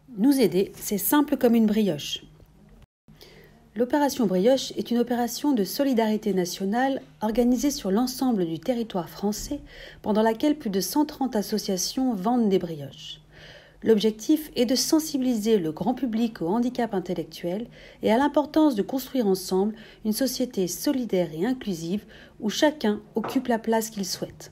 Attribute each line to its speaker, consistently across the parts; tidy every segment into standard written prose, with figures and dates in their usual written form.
Speaker 1: Nous aider, c'est simple comme une brioche. L'opération Brioche est une opération de solidarité nationale organisée sur l'ensemble du territoire français pendant laquelle plus de 130 associations vendent des brioches. L'objectif est de sensibiliser le grand public au handicap intellectuel et à l'importance de construire ensemble une société solidaire et inclusive où chacun occupe la place qu'il souhaite.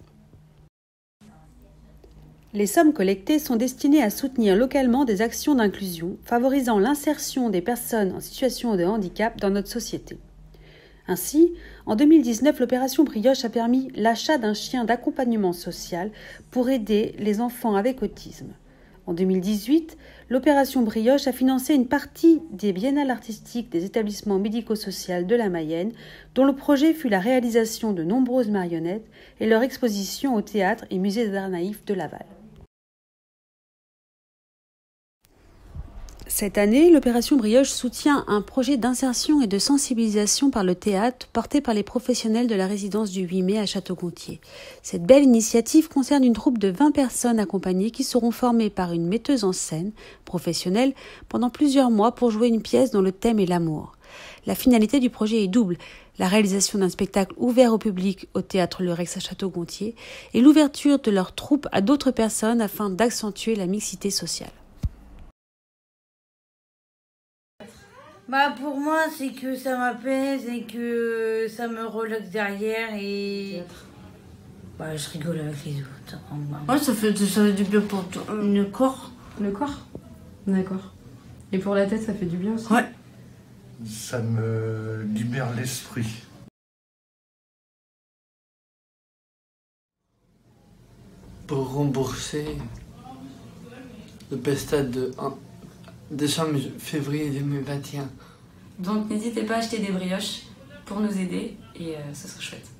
Speaker 1: Les sommes collectées sont destinées à soutenir localement des actions d'inclusion favorisant l'insertion des personnes en situation de handicap dans notre société. Ainsi, en 2019, l'opération Brioche a permis l'achat d'un chien d'accompagnement social pour aider les enfants avec autisme. En 2018, l'opération Brioche a financé une partie des biennales artistiques des établissements médico-sociaux de la Mayenne, dont le projet fut la réalisation de nombreuses marionnettes et leur exposition au théâtre et musée d'art naïf de Laval. Cette année, l'opération Brioche soutient un projet d'insertion et de sensibilisation par le théâtre porté par les professionnels de la résidence du 8 mai à Château-Gontier. Cette belle initiative concerne une troupe de 20 personnes accompagnées qui seront formées par une metteuse en scène professionnelle pendant plusieurs mois pour jouer une pièce dont le thème est l'amour. La finalité du projet est double, la réalisation d'un spectacle ouvert au public au théâtre Le Rex à Château-Gontier et l'ouverture de leur troupe à d'autres personnes afin d'accentuer la mixité sociale.
Speaker 2: Pour moi, c'est que ça m'apaise et que ça me relaxe derrière et je rigole avec les autres. Ouais, ça fait du bien pour le corps.
Speaker 3: Le corps? D'accord. Et pour la tête, ça fait du bien aussi?
Speaker 2: Ouais.
Speaker 4: Ça me libère l'esprit.
Speaker 5: Pour rembourser le PESTAD de février 2021.
Speaker 6: Donc n'hésitez pas à acheter des brioches pour nous aider et ce sera chouette.